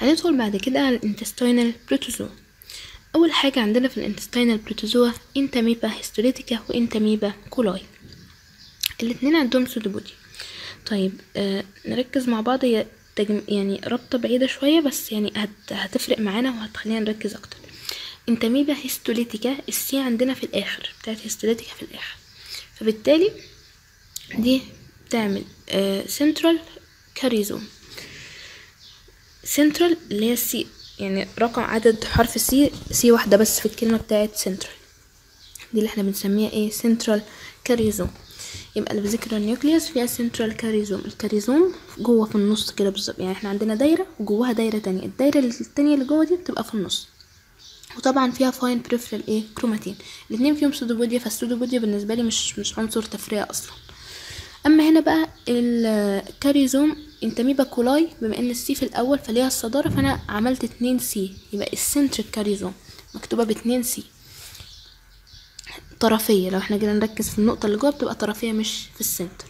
هندخل بعد كده على الانتستينال بروتوزوا. اول حاجه عندنا في الانتستينال بروتوزوا انتاميبا هيستوليتيكا وانتاميبا كولاي، الاتنين عندهم سودوبودي. طيب نركز مع بعض، هي يعني رابطه بعيده شويه بس يعني هتفرق معانا وهتخلينا نركز اكتر. انتاميبا هيستوليتيكا السي عندنا في الاخر، بتاعت هيستوليتيكا في الاخر، فبالتالي دي بتعمل سنترال كاريزوم. سنترال اللي هي السي، يعني رقم عدد حرف سي واحدة بس في الكلمة بتاعت سنترال، دي اللي احنا بنسميها ايه؟ سنترال كاريزوم. يبقى الفيزيكولار نيوكليوس فيها سنترال كاريزوم، الكاريزوم جوه في النص كده بالظبط، يعني احنا عندنا دايرة وجواها دايرة تانية، الدايرة التانية اللي جوه دي بتبقى في النص. وطبعا فيها فاين بريفرال ايه؟ كروماتين. الاتنين فيهم سودوبوديا، فالسودوبوديا بالنسبة لي مش عنصر تفريع اصلا. اما هنا بقى الكاريزوم انتاميبا كولاي، بما ان السي في الاول فليها الصدارة، فانا عملت 2 سي، يبقى السنتريك كاريزوم مكتوبة ب2 سي طرفية. لو احنا جينا نركز في النقطة اللي جوه بتبقى طرفية مش في السنتر.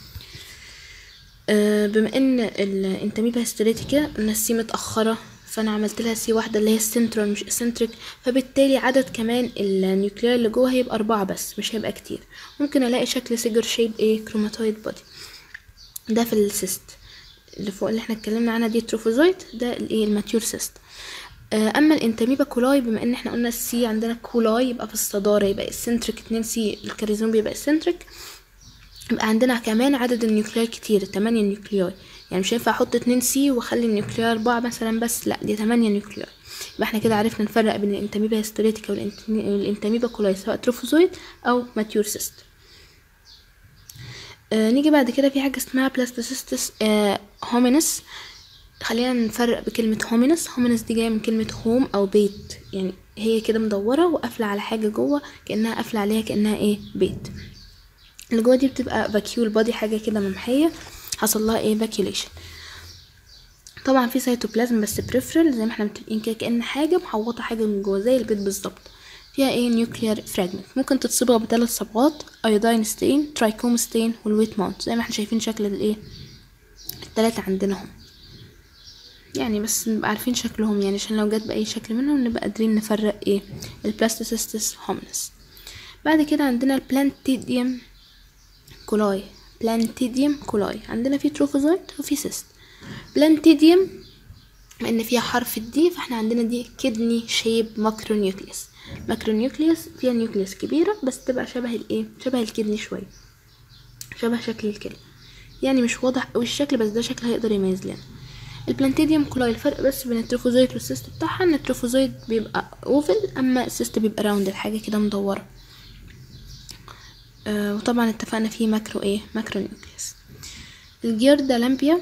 بما ان الانتاميبا هيستوليتيكا قلنا السي متأخرة، فانا عملت لها سي واحدة اللي هي السنترال مش السنتريك، فبالتالي عدد كمان النيوكليار اللي جوه هيبقى 4 بس، مش هيبقى كتير. ممكن الاقي شكل سيجر شيب ايه؟ كروماتويد بودي. ده في السيست اللي فوق اللي احنا اتكلمنا عنها دي تروفوزويت، ده الايه؟ الماتيور سيست. اما الانتاميبا كولاي، بما ان احنا قلنا السي عندنا كولاي يبقى في الصدارة، يبقى السنتريك 2 سي، الكاريزوم بيبقى السنتريك، يبقى عندنا كمان عدد النيوكليار كتير، 8 نيوكليار. يعني مش هينفع احط 2 سي واخلي النيوكليار 4 مثلا بس، لا دي 8 نيوكليار. يبقى احنا كده عرفنا نفرق بين الانتاميبا هيستوليتيكا والانتاميبا كولاي، سواء تروفوزويد او ماتيور سيست. نيجي بعد كده في حاجة اسمها بلاستوسيستس هومينس. خلينا نفرق بكلمة هومينس. هومينس دي جاية من كلمة هوم او بيت، يعني هي كده مدورة وقافلة على حاجة جوه، كأنها قافلة عليها كأنها ايه؟ بيت. اللي جوه دي بتبقى فاكيول بادي، حاجة كده ممحية حصل لها ايه؟ فاكيوليشن. طبعا في سيتوبلازم بس بريفرال، زي ما احنا متفقين كده، كأن حاجة محوطة حاجة من جوه زي البيت بالظبط. فيها ايه؟ نيوكليار فراجمنت، ممكن تتصبغ ب3 صبغات: ايودين ستين، ترايكوم ستين، والويت ماونت، زي ما احنا شايفين شكل الايه؟ ال3 عندنا هم، يعني بس نبقى عارفين شكلهم، يعني عشان لو جت بأي شكل منهم نبقى قادرين نفرق ايه؟ البلاستوسيستس هومينس. بعد كده عندنا البلانتيديوم كولاي. بلانتيديوم كولاي عندنا فيه تروفوزويد وفي سيست. بلانتيديوم لان فيها حرف الدي، فاحنا عندنا دي كدني شيب ماكرونيوكليوس. ماكرونيوكليوس فيها نيوكليوس كبيرة بس تبقى شبه الايه؟ شبه الكدني شوية، شبه شكل الكلى، يعني مش واضح اوي الشكل بس ده شكل هيقدر يميز لنا. البلانتيديوم كولاي الفرق بس بين التروفوزويد والسيست بتاعها ان التروفوزويد بيبقى اوفل، اما السيست بيبقى راوند، الحاجة كده مدورة. وطبعا اتفقنا فيه ماكرو ايه؟ ماكرونيوكليوس. الجيردا لامبيا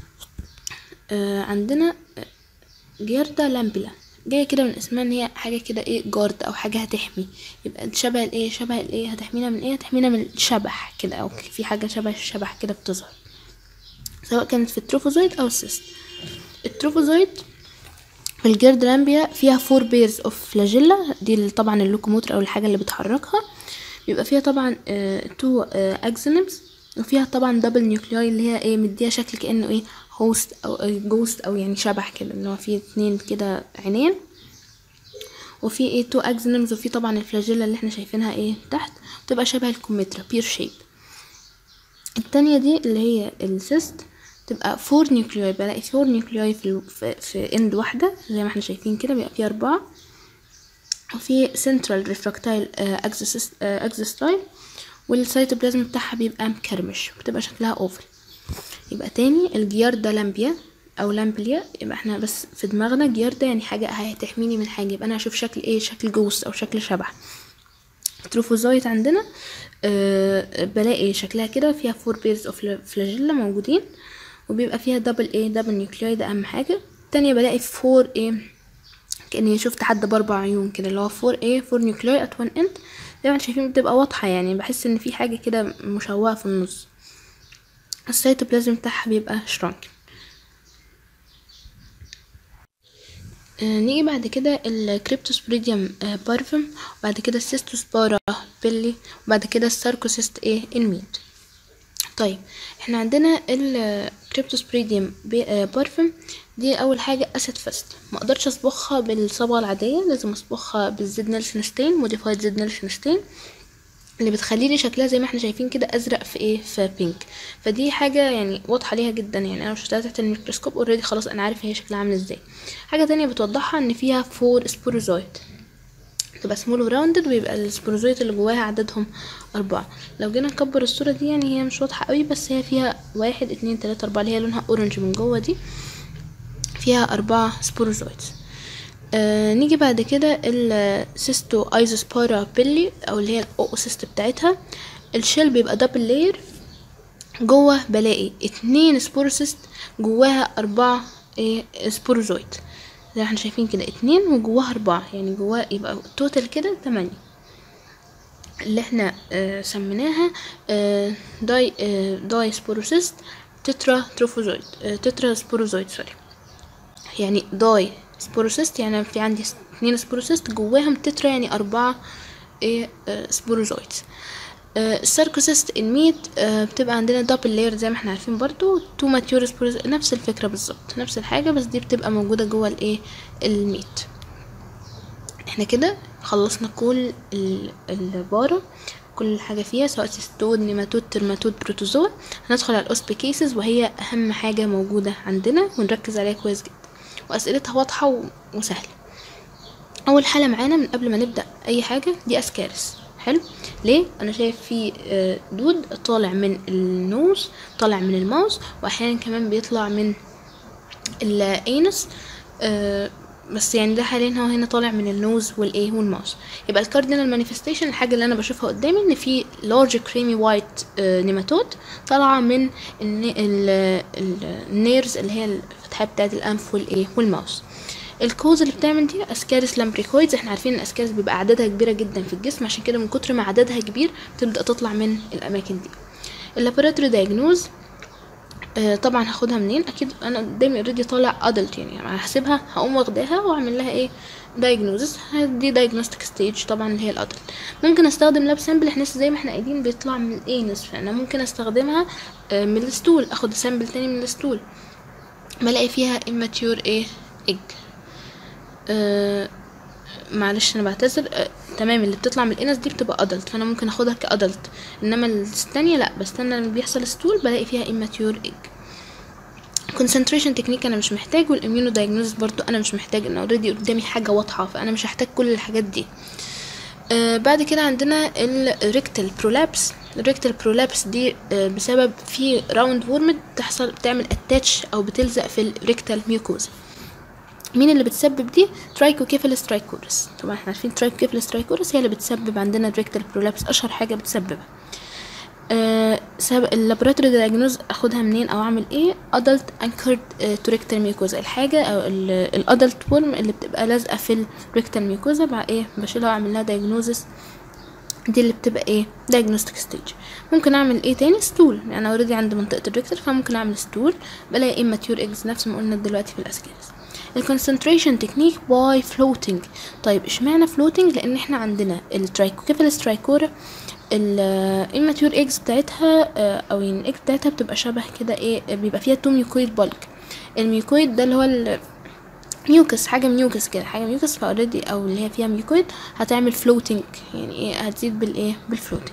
عندنا جيردا لامبيلا، جايه كده من اسمها ان هي حاجه كده ايه؟ جارد او حاجه هتحمي، يبقى شبه الايه؟ شبه الايه؟ هتحمينا من ايه؟ هتحمينا من الشبح كده، او في حاجه شبه الشبح كده بتظهر، سواء كانت في التروفوزويد او السيست. التروفوزويد في الجيردا لامبيا فيها 4 بيرز اوف فلاجيلا، دي طبعا اللوكوموتر او الحاجه اللي بتحركها. بيبقى فيها طبعا 2 اكزونيمز، وفيها طبعا دبل نيوكلياي اللي هي ايه؟ مديها شكل كأنه ايه؟ هوست او جوست، او يعني شبح كده، اللي هو فيه 2 كده عينين، وفي ايه؟ 2 اكزونيمز، وفي طبعا الفلاجيلا اللي احنا شايفينها ايه؟ تحت، بتبقى شبه الكمثرى بير شيب. التانية دي اللي هي السيست تبقى 4 نيوكلياي، بلاقي 4 نيوكلياي في اند واحدة زي ما احنا شايفين كده، بيبقى فيها 4. وفي سنترال ريفراكتايل اكزوستايل، والسيتوبلازم بتاعها بيبقى مكرمش، بتبقى شكلها اوفل. يبقى تاني الجياردا لامبيا او لامبليا، يبقى احنا بس في دماغنا جياردا يعني حاجه هتحميني من حاجه، يبقى انا هشوف شكل ايه؟ شكل جوست او شكل شبح. تروفوزويت عندنا بلاقي شكلها كده فيها 4 بيرز اوف فلاجيلا موجودين، وبيبقى فيها دبل ايه؟ دبل نيوكلياي، ده اهم حاجه. التانية بلاقي 4 ايه؟ كأني شفت حد ب4 عيون كده، اللي هو 4 ايه؟ 4 نيوكلياي ات وان اند، زي ما انتم شايفين بتبقى واضحه، يعني بحس ان في حاجه كده مشوهه في النص. السيتوبلازم بتاعها بيبقى شرانك. نيجي بعد كده الكريبتوسبوريديوم بارفم، وبعد كده السيستوسبارا بيلي، وبعد كده الساركوسيست ايه؟ الميت. طيب احنا عندنا كريبتوسبريديوم بارفم. دي اول حاجه اسيد فاست، ما اقدرش اصبغها بالصبغه العاديه، لازم اصبغها بالزيت نيلسون موديفايد زيت نيلسون اللي بتخلي لي شكلها زي ما احنا شايفين كده ازرق في ايه، في بينك. فدي حاجه يعني واضحه ليها جدا، يعني انا شفتها تحت الميكروسكوب اوريدي، خلاص انا عارف هي شكلها عامل ازاي. حاجه تانية بتوضحها ان فيها 4 سبوروزويد، تبقى سمول وراوندد، ويبقى السبوروزويت اللي جواها عددهم 4. لو جينا نكبر الصورة دي يعني هي مش واضحة قوي، بس هي فيها 1 2 3 4 اللي هي لونها اورنج من جوه دي، فيها 4 سبوروزويتس. نيجي بعد كده السيستو ايزوسبارا بيلي او اللي هي الاوسيست بتاعتها. الشيل بيبقى دبل لاير، جوه بلاقي 2 سبوروسيست جواها 4 سبوروزويت، زي ما احنا شايفين كده 2 وجواها 4، يعني جواه يبقى توتال كده 8 اللي احنا سميناها داي سبوروسيست تترا تروفوزويد، تترا سبوروزويد سوري. يعني داي سبوروسيست يعني في عندي 2 سبوروسيست جواهم تترا، يعني 4 سبوروزويد. الساركوسيست الميت بتبقى عندنا دبل لاير زي ما احنا عارفين برضو، 2 ماتيور سبوروزويد، نفس الفكرة بالظبط، نفس الحاجة، بس دي بتبقى موجودة جوه الايه الميت. احنا كده خلصنا كل البارة، كل حاجة فيها سواء سيستود نيماتود ترماتود بروتوزوا. هندخل على الاوسبيكيسز وهي اهم حاجة موجودة عندنا ونركز عليها كويس جدا، واسئلتها واضحة وسهلة. اول حالة معانا من قبل ما نبدأ اي حاجة دي اسكارس. حلو، ليه؟ انا شايف في دود طالع من النوز، طالع من الماوس، واحيانا كمان بيطلع من الانس، بس يعني ده حاليا هو هنا طالع من النوز والايه والماوس. يبقى الكاردينال مانيفستيشن الحاجه اللي انا بشوفها قدامي ان في لارج كريمي وايت نيماتود طالعه من النيرز اللي هي الفتحات بتاعه الانف والايه والماوس. الكوز اللي بتعمل دي اسكارس لامبريكويدز. احنا عارفين ان الاسكارس بيبقى عددها كبيره جدا في الجسم، عشان كده من كتر ما عددها كبير بتبدا تطلع من الاماكن دي. اللابوراتوري دايجنوز طبعا هاخدها منين؟ اكيد انا قدامي اوريدي طالع ادلت، يعني هحسبها هقوم واخداها واعمل لها ايه دايجنوزس، دي دايجنوستيك ستيج طبعا اللي هي الادلت. ممكن استخدم لاب سامبل، احنا زي ما احنا قايلين بيطلع من الانس، فانا ممكن استخدمها من الستول، اخد سامبل تاني من الستول بلاقي فيها immature ايه egg. معلش انا بعتذر، تمام، اللي بتطلع من الانس دي بتبقى ادلت، فانا ممكن اخدها كادلت، انما الثانيه لا، بستنى لما بيحصل ستول بلاقي فيها immature egg. concentration technique انا مش محتاج، والاميونو دايجنوزس برضو انا مش محتاج، ان اوريدي قدامي حاجه واضحه، فانا مش هحتاج كل الحاجات دي. بعد كده عندنا الريكتال برولابس. الريكتال برولابس دي بسبب في راوند وورم بتعمل اتاتش او بتلزق في الريكتال ميوكوزا. مين اللي بتسبب دي؟ ترايكوكيفالس ترايكورس. طبعا احنا عارفين ترايكوكيفالس ترايكورس هي اللي بتسبب عندنا الريكتال برولابس، اشهر حاجه بتسببها. اللابوراتوري دايجنوز اخدها منين او اعمل ايه؟ ادلت انكرد تو ريكتال ميوكوزا، الحاجه او الادلت وورم اللي بتبقى لازقه في الريكتال ميوكوزا، بقى ايه بشيلها واعمل لها دايجنوزس، دي اللي بتبقى ايه دايجنوستيك ستيج. ممكن اعمل ايه تاني؟ ستول، يعني انا اوريدي عند منطقه الريكتال فممكن اعمل ستول بلاقي immature eggs نفس ما قلنا دلوقتي في الاسكارس. الكونسنتريشن تكنيك باي فلوتنج. طيب اشمعنى فلوتنج؟ لان احنا عندنا الترايكوكيفالس ترايكورا الاماتيور ايجز بتاعتها او يعني الايج بتاعتها بتبقى شبه كده ايه، بيبقى فيها تو ميوكويد بالك. الميوكويد ده اللي هو ميوكس، حاجه ميوكس كده، حاجه ميوكس فاوريدي او اللي هي فيها ميوكويد هتعمل فلوتنج، يعني ايه هتزيد بالايه بالفلوتنج.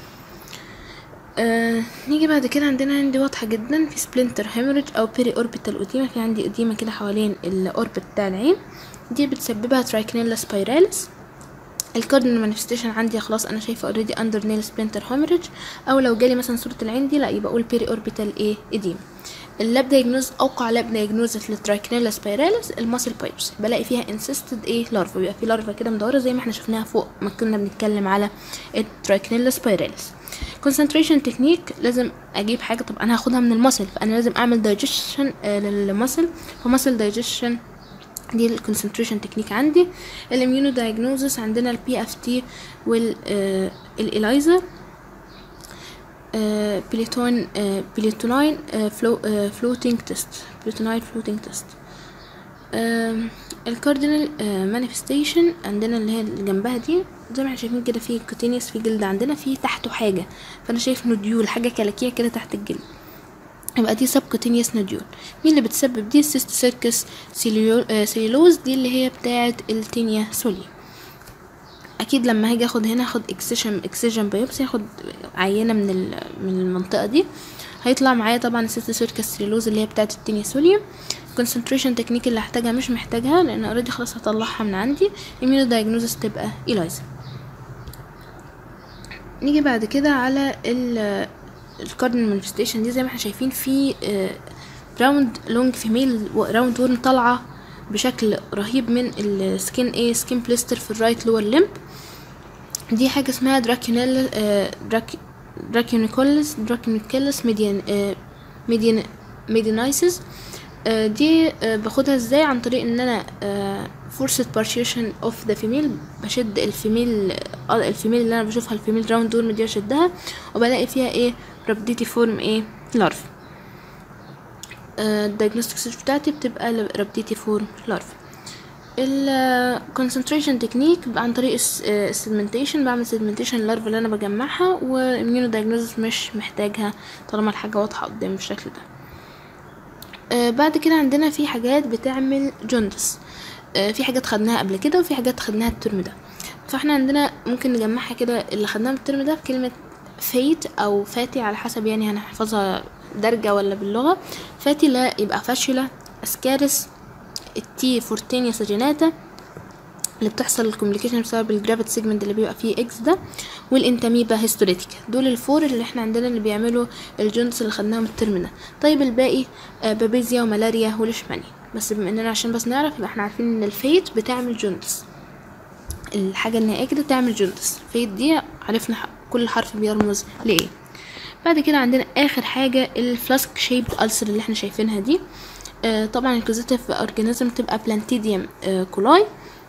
نيجي بعد كده عندي واضحه جدا في سبلنتر هيموريج او بيري اوربيتال اوديما، في عندي اوديما كده حوالين الاوربت بتاع العين، دي بتسببها ترايكنيلا سبايراليس. الكاردينال مانيفستيشن عندي خلاص انا شايفه اوريدي اندر نيل سبلنتر هيموريج، او لو جالي مثلا صوره العين دي لا يبقى اقول بيري اوربيتال ايه اديما. اللاب دايجنوز اوقع لاب دايجنوز للترايكنيلا سبايراليس الماسل بايبس، بلاقي فيها انسيستد ايه لارفا، بيبقى في لارفا كده مدوره زي ما احنا شفناها فوق ما كنا بنتكلم على الترايكنيلا سبايراليس. كونسنتريشن تكنيك لازم اجيب حاجه، طب انا هاخدها من الماسل فانا لازم اعمل دايجيشن للماسل، فماسل دايجيشن دي الكونسنتريشن تكنيك عندي. الاميونو دايجنوزس عندنا البي اف تي والإلايزا بليتوناين فلوتينج تيست، بليتوناين فلوتينج تيست. الكاردينال مانيفستيشن عندنا اللي هي اللي جنبها دي زي ما احنا شايفين كده، في كوتينيوس في جلد، عندنا في تحته حاجه، فانا شايف نوديول حاجه كلاكيه كده تحت الجلد، يبقى دي سبكوتينيوس نوديول. مين اللي بتسبب دي؟ السيست سيركس سيلولوز، دي اللي هي بتاعه التينيا سولي. اكيد لما هاجي اخد هنا اخد اكسجن بايوبسي، اخد عينه من المنطقه دي، هيطلع معايا طبعا السيست سيركس سيلولوز اللي هي بتاعه التينيا سولي. الكونسنتريشن تكنيك اللي هحتاجها مش محتاجها لان اوريدي خلاص هطلعها من عندي. immuno diagnosis تبقى إيلايزا. نيجي بعد كده على الكاردينال مانيفستيشن دي. زي ما احنا شايفين في راوند لونج فيميل راوند ورم طالعه بشكل رهيب من السكين سكين بليستر في الرايت لور لمب. دي حاجه اسمها دراكيونيكولس ميديانايسيس. دي باخدها ازاي؟ عن طريق ان انا forced partition of the female، بشد الفيميل اللي انا بشوفها الفيميل راوند ورم دي، اشدها وبلاقي فيها رابديتي فورم لارف. الدايجنوستكس بتاعتي بتبقى رابديتي فورم لارف. الكونسنتريشن تكنيك عن طريق السيجمنتيشن، بعمل سيجمنتيشن للارف اللي انا بجمعها، والاميونو دايجنوستكس مش محتاجها طالما الحاجه واضحه قدام بالشكل ده. بعد كده عندنا في حاجات بتعمل جوندس. في حاجات خدناها قبل كده وفي حاجات خدناها الترم ده، فاحنا عندنا ممكن نجمعها كده. اللي خدناها الترم ده بكلمة فيت او فاتي على حسب يعني هنحفظها درجة ولا باللغة. فاتي لا يبقى فاشيولا اسكارس، التي فورتينيا ساجيناتا اللي بتحصل الكوميونيكيشن بسبب الجرافيت سيجمنت اللي بيبقى فيه اكس ده، والانتاميبا هيستوريتيكا. دول الفور اللي احنا عندنا اللي بيعملوا الجونس اللي خدناهم الترم ده. طيب الباقي بابيزيا وملاريا وليشمانيا. بس بما اننا عشان بس نعرف يبقى احنا عارفين ان الفيت بتعمل جونس، الحاجه النهائيه كده بتعمل جونس. فيت دي عرفنا كل حرف بيرمز لايه. بعد كده عندنا اخر حاجه الفلاسك شيبد ألسر اللي احنا شايفينها دي. طبعا الكوزيتيف اورجانيزم تبقى بلانتيديوم كولاي،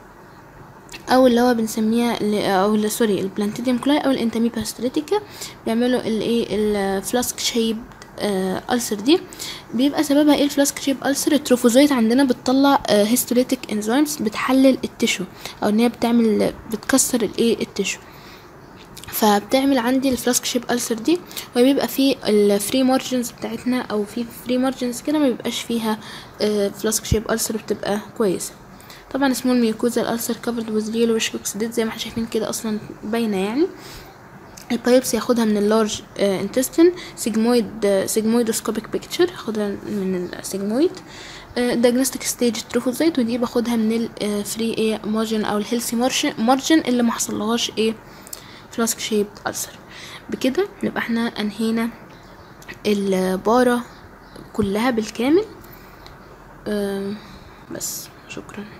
او اللي هو بنسميها او سوري البلانتيديوم كولاي او الانتاميبا هيستوريتيكا. بيعملوا الفلاسك شيب ألسر دي. بيبقى سببها ايه الفلاسك شيب ألسر؟ التروفوزويت عندنا بتطلع هيستوليتيك انزيمز بتحلل التشو، او ان هي بتكسر التشو، فبتعمل عندي الفلاسك شيب ألسر دي. وبيبقى في الفري مارجنز بتاعتنا او في فري مارجنز كده ما بيبقاش فيها فلاسك شيب ألسر، بتبقى كويسه. طبعا اسمه الميوكوزا الألسر كفرد ويز يلوش اوكسيديت زي ما احنا شايفين كده اصلا باينه يعني. البايوبسي ياخدها من اللارج انتستين، سيجمويدوسكوبيك بيكتشر ياخدها من السيجمويد. diagnostic ستيج تروفوزايت، ودي باخدها من الفري مارجن او الهيلثي مارجن اللي ما حصلهاش فلاسك شيب ألسر. بكده نبقى احنا انهينا البارة كلها بالكامل. بس شكرا.